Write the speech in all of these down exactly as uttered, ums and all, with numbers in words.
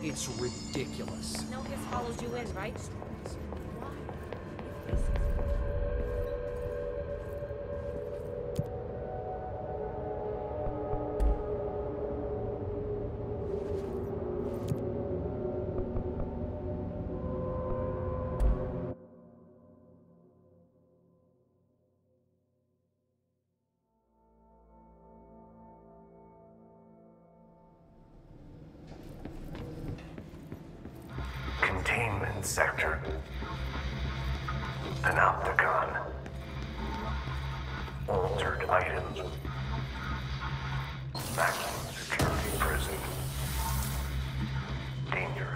It's ridiculous. No guess follows you in, right? Containment sector. Panopticon. Altered items. Maximum security prison. Dangerous.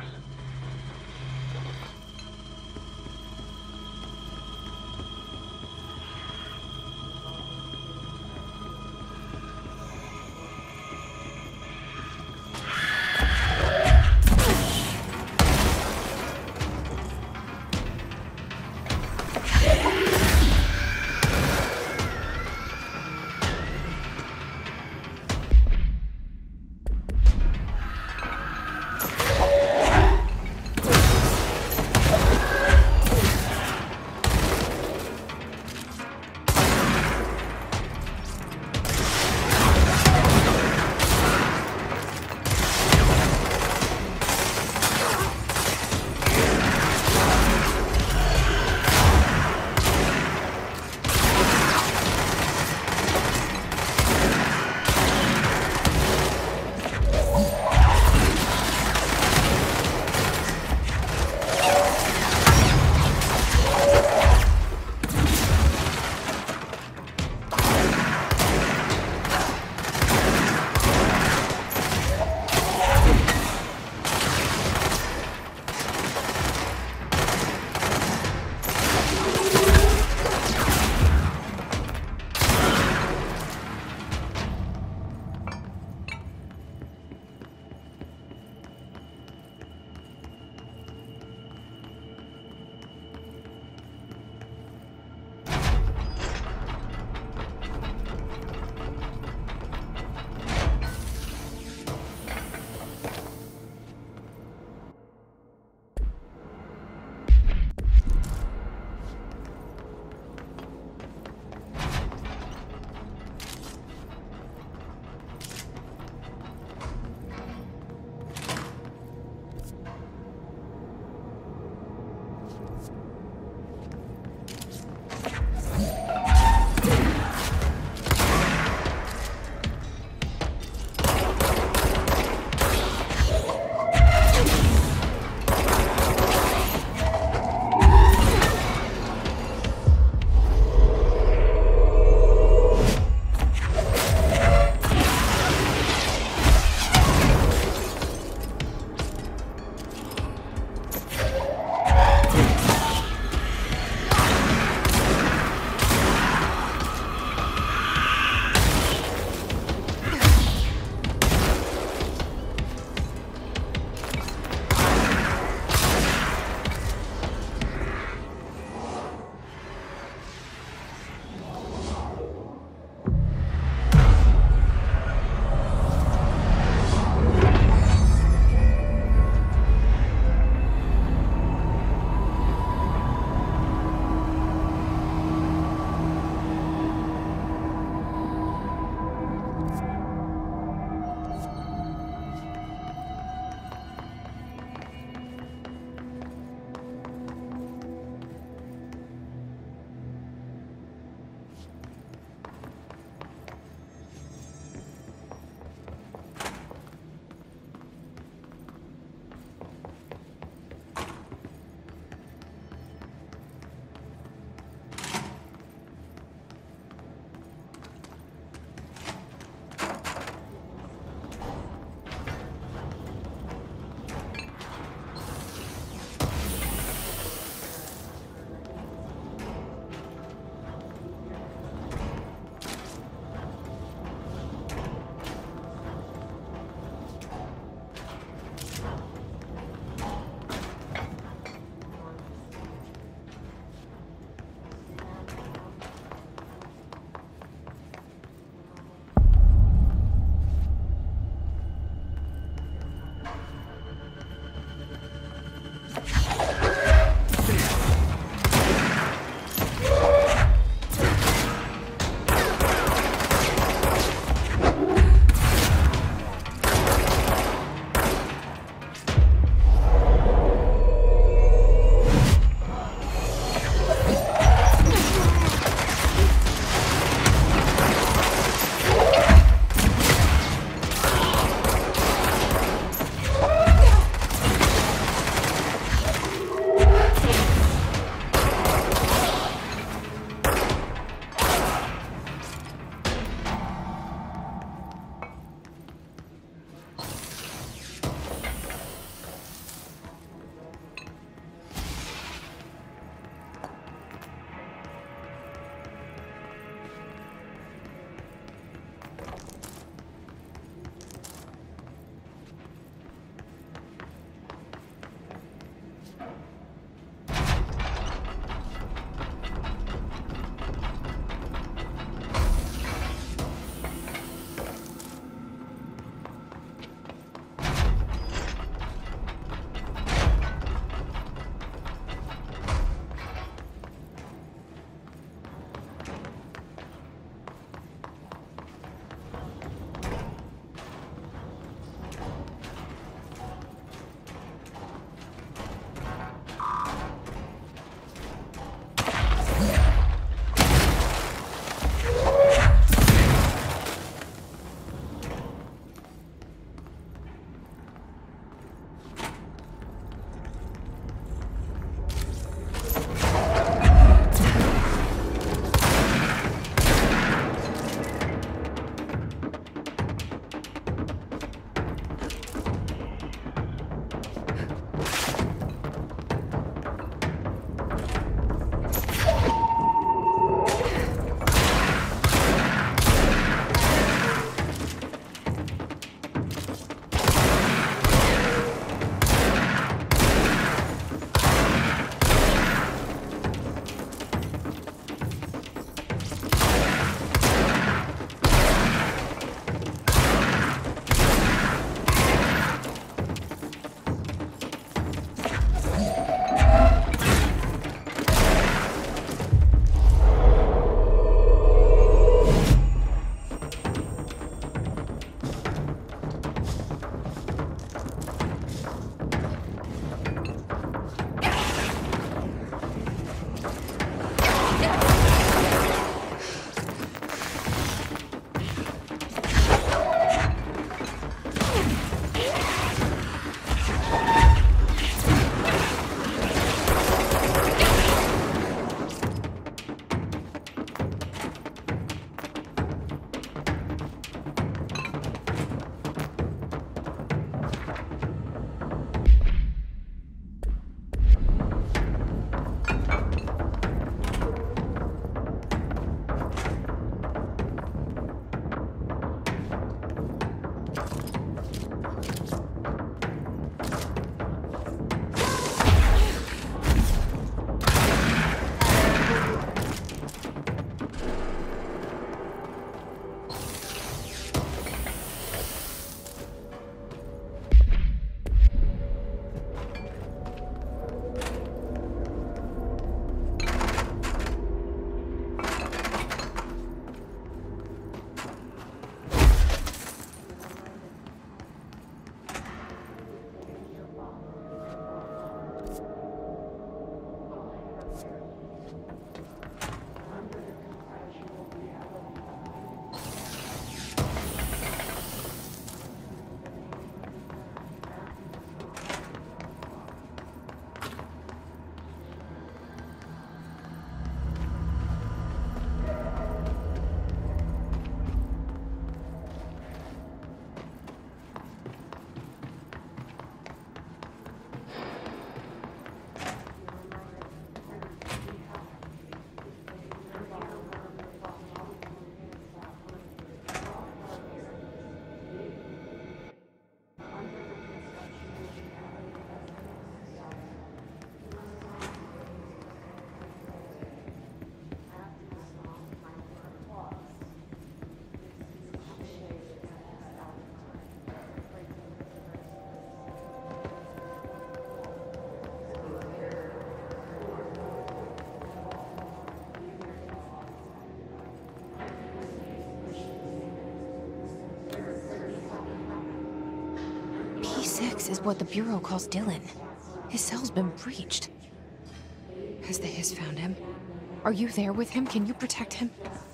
six is what the Bureau calls Dylan. His cell's been breached. Has the Hiss found him? Are you there with him? Can you protect him?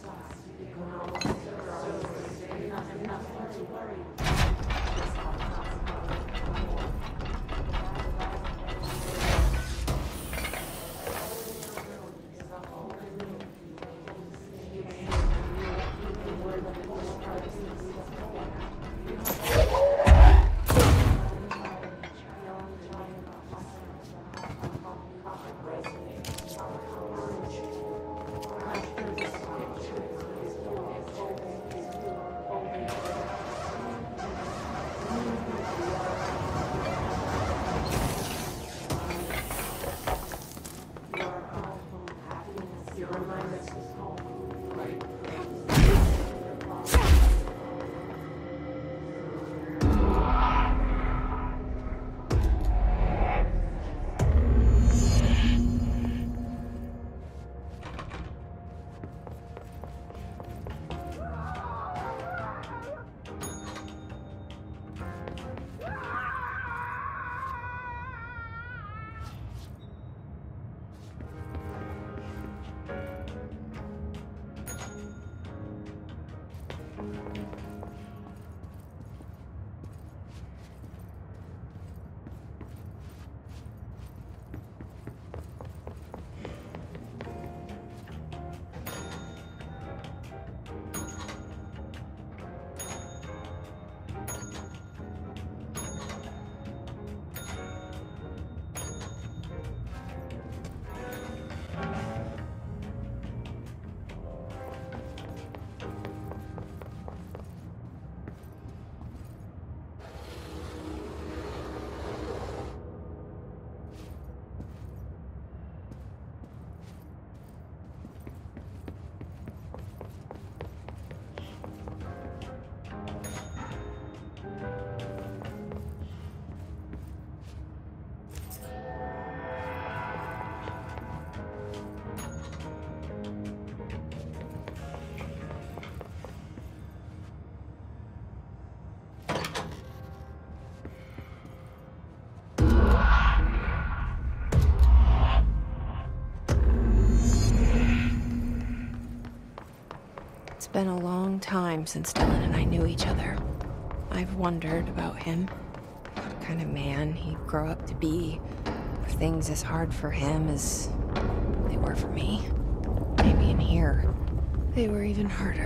It's been a long time since Dylan and I knew each other. I've wondered about him. What kind of man he'd grow up to be. Were things as hard for him as they were for me? Maybe in here, they were even harder.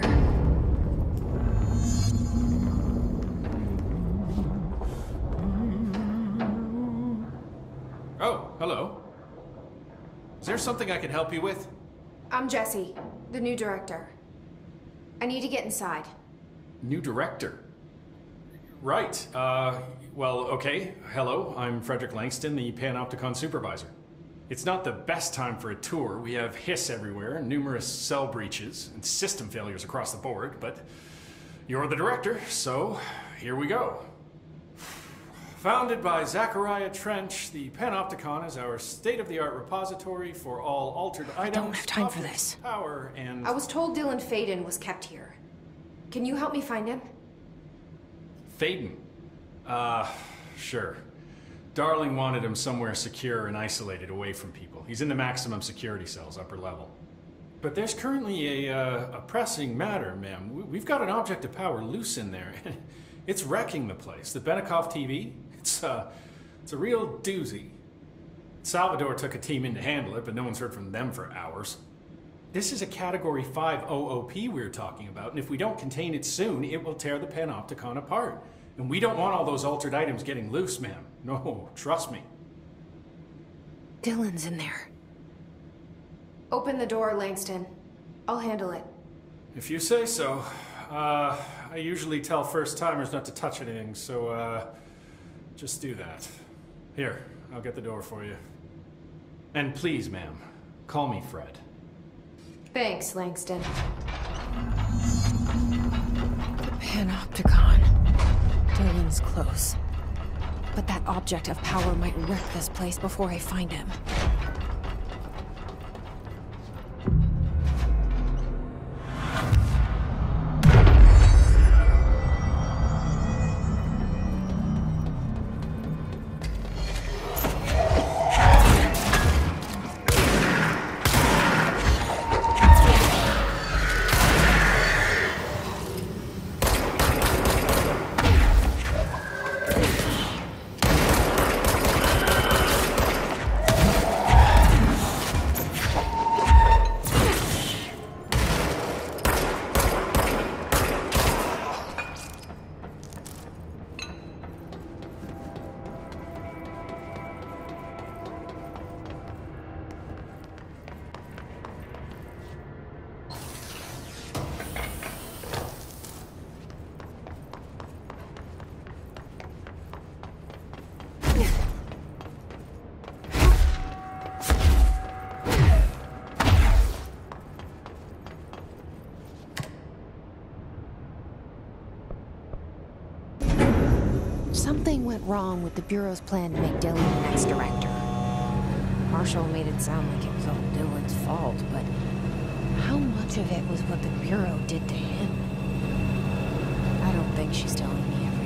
Oh, hello. Is there something I can help you with? I'm Jesse, the new director. I need to get inside. New director? Right. Uh, well, okay. Hello, I'm Frederick Langston, the Panopticon supervisor. It's not the best time for a tour. We have hiss everywhere, numerous cell breaches, and system failures across the board, but you're the director, so here we go. Founded by Zachariah Trench, the Panopticon is our state-of-the-art repository for all altered items. I don't have time for objects, this. Power and... I was told Dylan Faden was kept here. Can you help me find him? Faden? Uh, sure. Darling wanted him somewhere secure and isolated away from people. He's in the maximum security cells, upper level. But there's currently a, uh, a pressing matter, ma'am. We, we've got an object of power loose in there. It's wrecking the place. The Benikoff T V, it's, uh, it's a real doozy. Salvador took a team in to handle it, but no one's heard from them for hours. This is a Category five O O P we're talking about, and if we don't contain it soon, it will tear the Panopticon apart. And we don't want all those altered items getting loose, ma'am. No, trust me. Dylan's in there. Open the door, Langston. I'll handle it. If you say so. Uh, I usually tell first-timers not to touch anything, so, uh, just do that. Here, I'll get the door for you. And please, ma'am, call me Fred. Thanks, Langston. The Panopticon. Dylan's close. But that object of power might wreck this place before I find him. Something went wrong with the Bureau's plan to make Dylan the next director. Marshall made it sound like it was all Dylan's fault, but how much of it was what the Bureau did to him? I don't think she's telling me everything.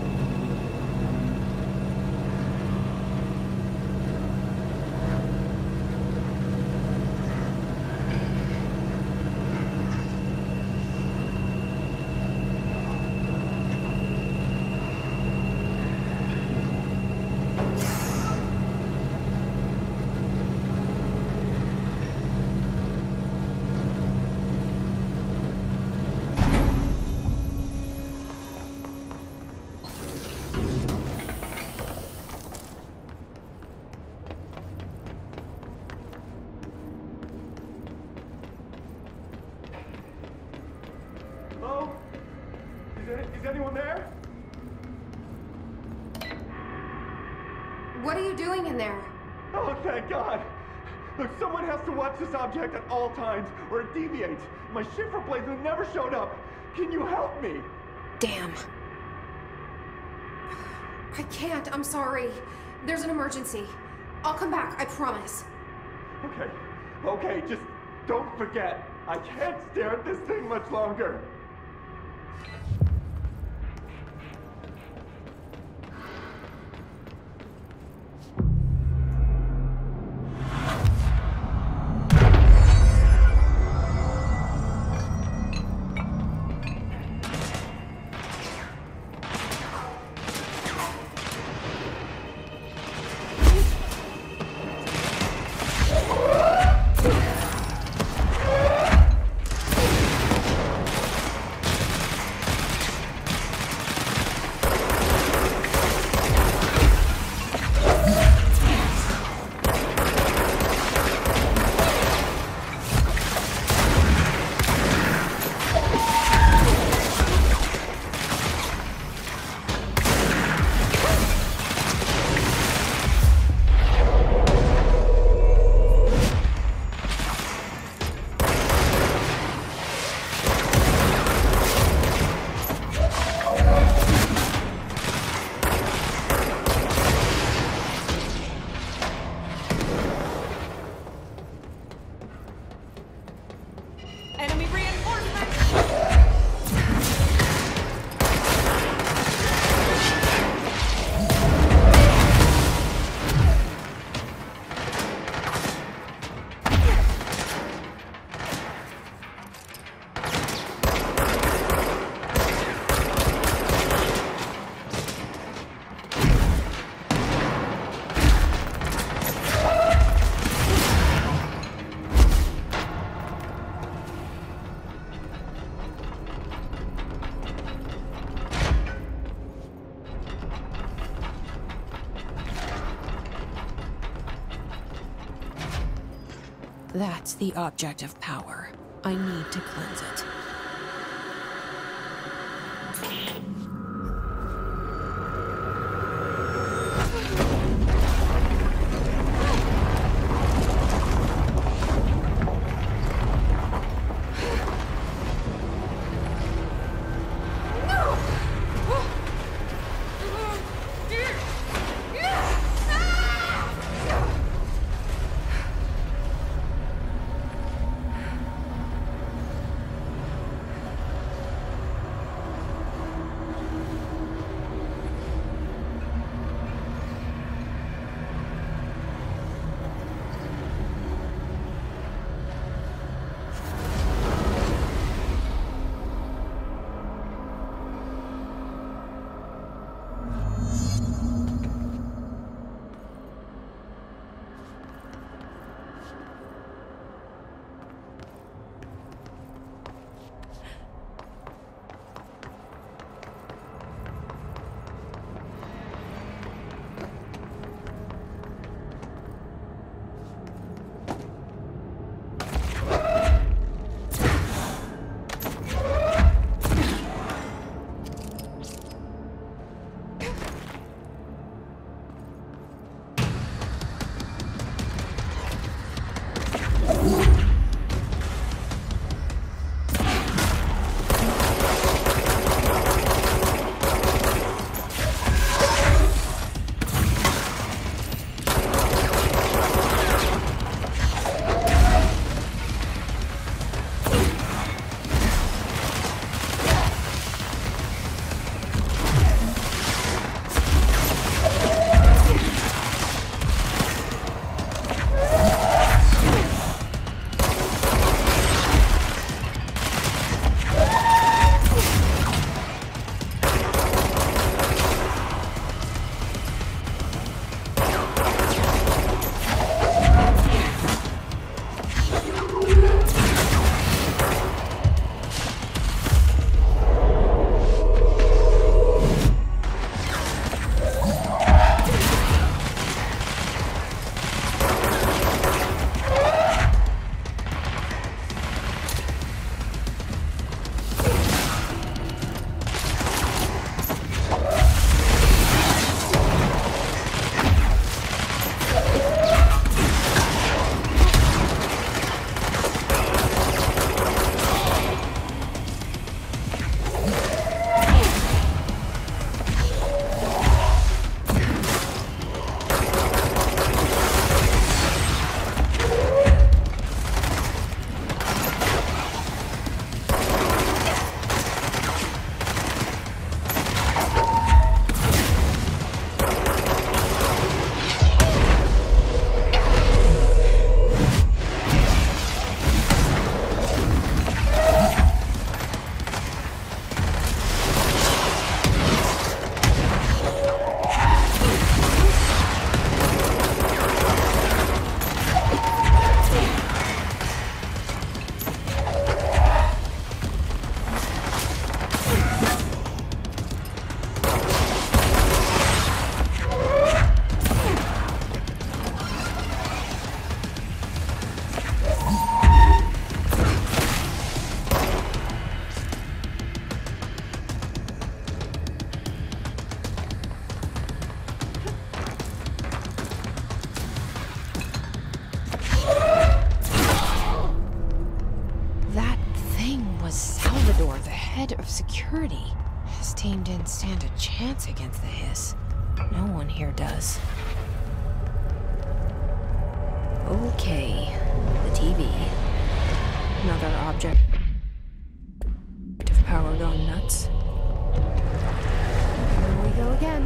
Hello? Is, there, is anyone there? What are you doing in there? Oh, thank God! Look, someone has to watch this object at all times, or it deviates. My shift replacement never showed up. Can you help me? Damn. I can't, I'm sorry. There's an emergency. I'll come back, I promise. Okay, okay, just don't forget. I can't stare at this thing much longer. That's the object of power. I need to cleanse it. security. His team didn't stand a chance against the hiss. No one here does. Okay, the T V. Another object of power gone nuts. Here we go again.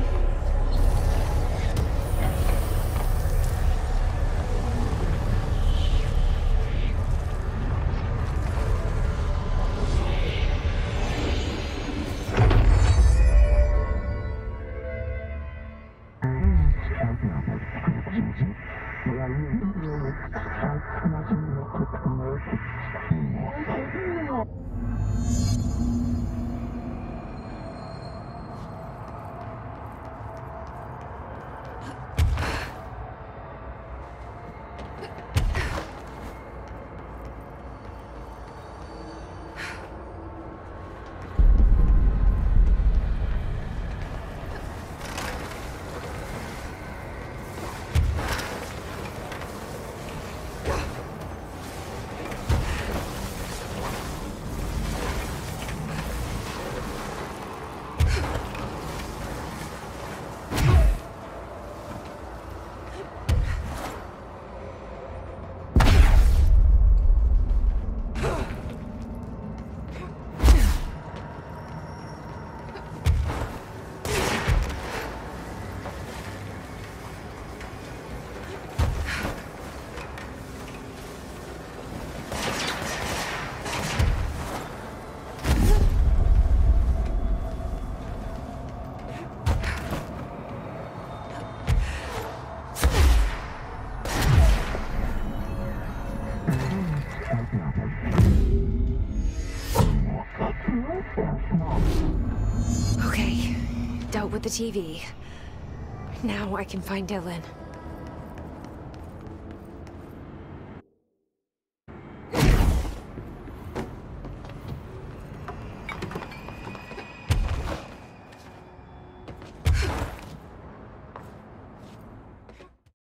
Okay, dealt with the T V. Now I can find Dylan.